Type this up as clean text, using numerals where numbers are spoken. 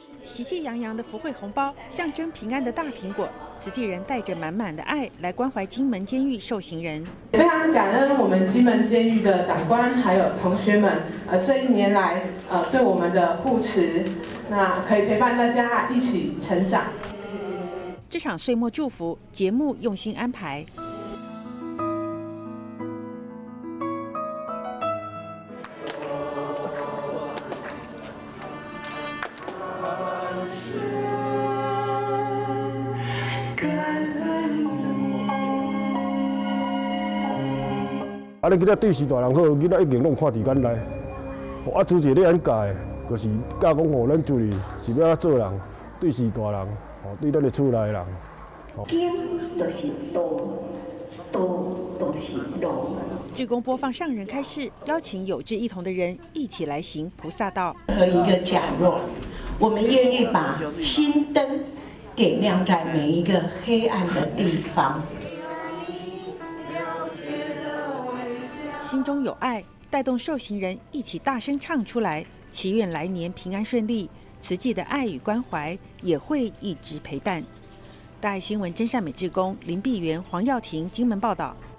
喜气洋洋的福慧红包，象征平安的大苹果。慈济人带着满满的爱来关怀金门监狱受刑人。 非常感恩我们金门监狱的长官还有同学们，这1年来对我们的护持，那可以陪伴大家一起成长。 这场岁末祝福节目用心安排。 啊！你今仔对视大人好，囡仔已经拢看伫眼内。啊，主持咧咱教的，就是教讲吼，咱就是是要做人，对视大人，吼，对咱的厝内人。 金就是道，道就是路。 志工播放上人开示，邀请有志一同的人一起来行菩萨道。 和一个角落，我们愿意把心灯点亮在每一个黑暗的地方。 心中有爱，带动受刑人一起大声唱出来，祈愿来年平安顺利。慈济的爱与关怀也会一直陪伴。大爱新闻真善美志工林碧媛、黄耀庭金门报道。